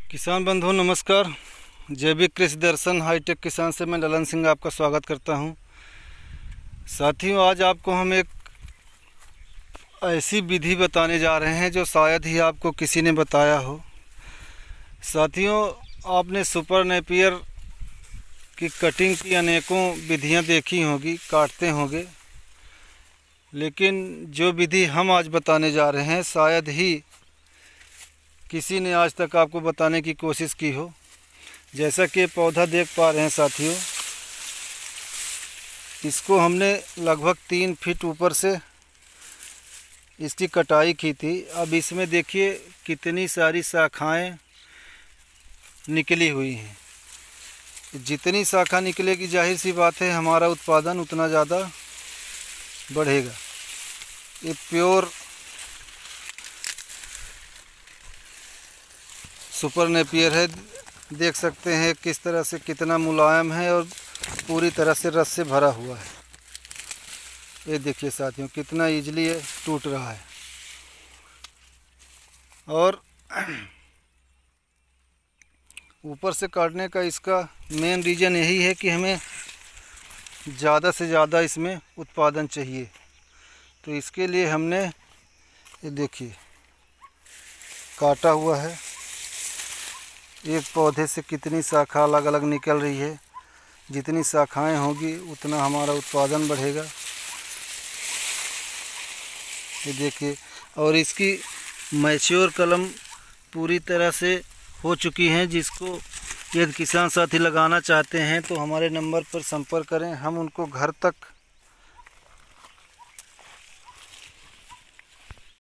किसान बंधुओं नमस्कार। जैविक कृषि दर्शन हाईटेक किसान से मैं ललन सिंह आपका स्वागत करता हूं। साथियों, आज आपको हम एक ऐसी विधि बताने जा रहे हैं जो शायद ही आपको किसी ने बताया हो। साथियों, आपने सुपर नेपियर की कटिंग की अनेकों विधियां देखी होंगी, काटते होंगे, लेकिन जो विधि हम आज बताने जा रहे हैं शायद ही किसी ने आज तक आपको बताने की कोशिश की हो। जैसा कि पौधा देख पा रहे हैं साथियों, इसको हमने लगभग 3 फीट ऊपर से इसकी कटाई की थी। अब इसमें देखिए कितनी सारी शाखाएं निकली हुई हैं। जितनी शाखा निकलेगी जाहिर सी बात है हमारा उत्पादन उतना ज़्यादा बढ़ेगा। ये प्योर सुपर नेपियर है। देख सकते हैं किस तरह से कितना मुलायम है और पूरी तरह से रस से भरा हुआ है। ये देखिए साथियों कितना इजीली ये टूट रहा है। और ऊपर से काटने का इसका मेन रीज़न यही है कि हमें ज़्यादा से ज़्यादा इसमें उत्पादन चाहिए। तो इसके लिए हमने ये देखिए काटा हुआ है। एक पौधे से कितनी शाखा अलग अलग निकल रही है। जितनी शाखाएं होगी उतना हमारा उत्पादन बढ़ेगा। ये देखिए, और इसकी मैच्योर कलम पूरी तरह से हो चुकी हैं। जिसको यदि किसान साथी लगाना चाहते हैं तो हमारे नंबर पर संपर्क करें, हम उनको घर तक